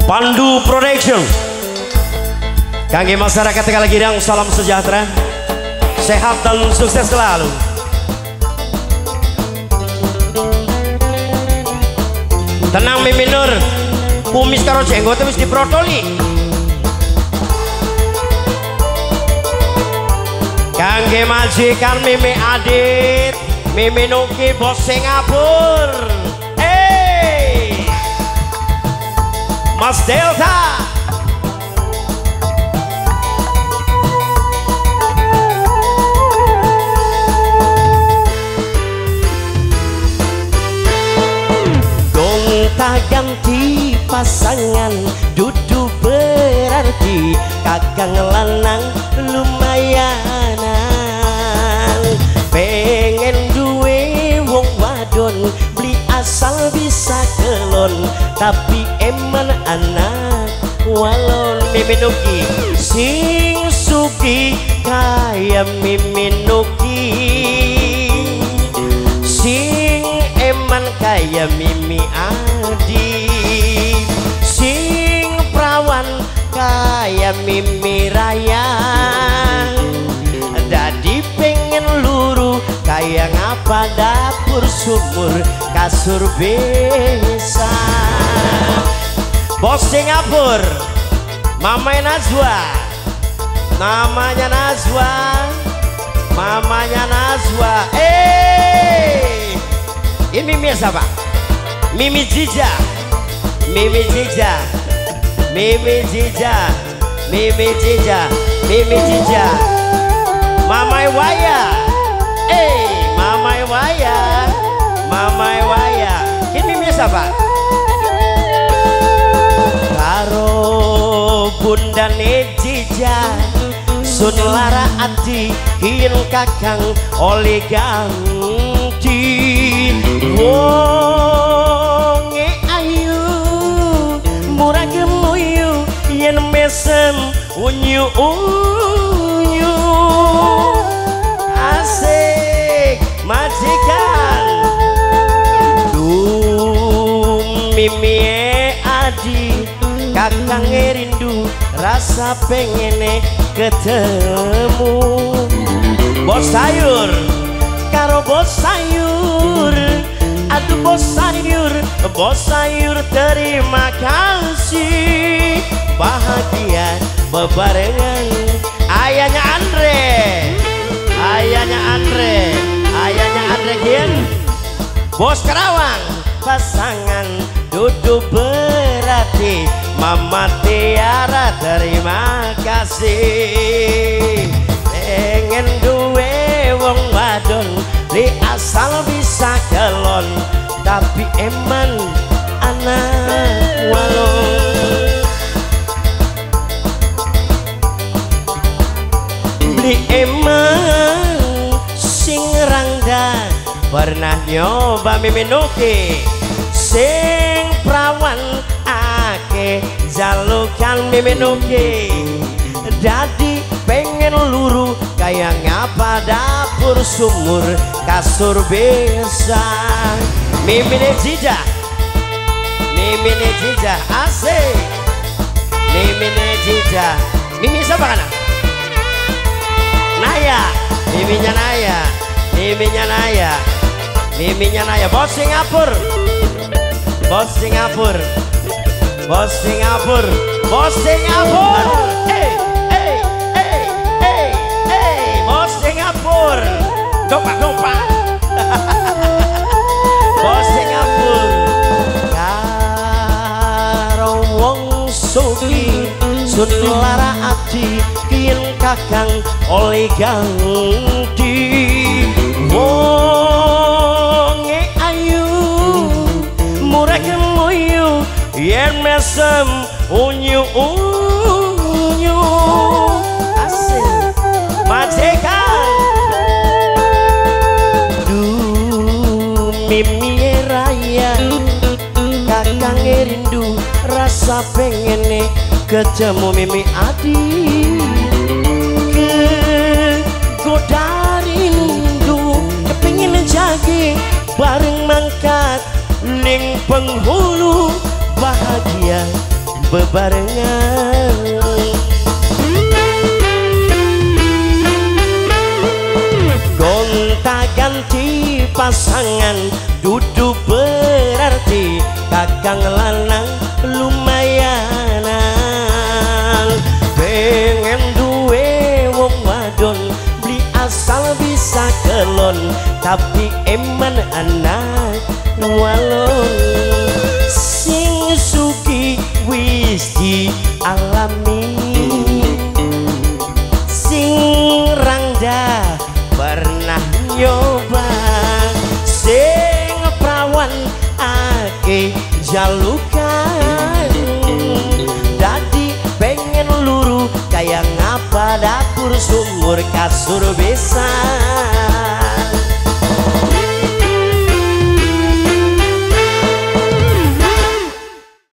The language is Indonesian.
Pandu Production. Kangge masyarakat Tegal Girang, salam sejahtera, sehat dan sukses selalu. Tenang Mimi Nur, kumis karo jenggot wis diprotoli. Kangge majikan Mimi Adit, Mimi Nuki bos Singapura. Mas Delta. Gonta ganti pasangan dudu berarti kakang lanang lumayanan. Pengen duwe wong wadon beli asal bisa kelon, tapi eman anak walon. Mimi Nuki sing suki kaya Mimi Nuki, sing eman kaya Mimi Adi, sing prawan kaya Mimi Raya. Dadi pengen luru kaya ngapa dapur sumur kasur besa. Bos Singapura, Mamanya Najwa, namanya Najwa, mamanya Najwa. Ini Mimi siapa? Mimi Jija, Mimi Jija, Mimi Jija, Mimi Jija, Mimi Jija. Mamai Waya, Mamai Waya, Mamai Waya. Ini Mimi siapa? Karo Bunda Nejija, Sun Lara Adi, Hien kakang oleh ganti. Wonge ayu, murah gemuyu, yen mesem unyu unyu. Asik majikan Mimi Adi, kakang rindu rasa pengene ketemu. Bos sayur karo bos sayur, aduh bos sayur terima kasih. Bahagia bebarengan ayahnya Andre, ayahnya Andre, ayahnya Andre Gien. Bos Karawang pasangan duduk berarti Mama Tiara terima kasih. Pengen duwe wong wadon li asal bisa kelon, tapi eman anak walon. Beli eman sing rangda pernah nyoba Mimi Nuki, sing prawan ake jalukan Mimi Nuki. Dadi pengen luru kayak ngapa dapur sumur kasur besa. Mimi Nejija, Mimi Nejija asik. Mimi Nejija, Mimi siapa kan? Naya, Miminya Naya, Miminya Naya, Miminya Naya. Bos Singapura, bos Singapura, bos Singapura, bos Singapura. Bos Singapura, dompak. Bos Singapura, karo wong suki, Sun Lara Adi, Kien kakang oleh ganti. Wonge ayu, murah gemuyu, yen mesem unyu unyu. Asik majikan Mimi Raya, kakang rindu rasa pengene ketemu Mimi Adi. Kegoda rindu kepengin jagi bareng mangkat ning penghulu. Bahagia bebarengan. Gonta-ganti pasangan duduk berarti kakang lanang lumayanan. Pengen duwe wong wadon beli asal bisa kelon, tapi eman anak walon. Sing suki wis dialami, sing rangda pernah nyoba, sing prawan ake jalukan. Dadi pengen luru kayak ngapa dapur sumur kasur besan.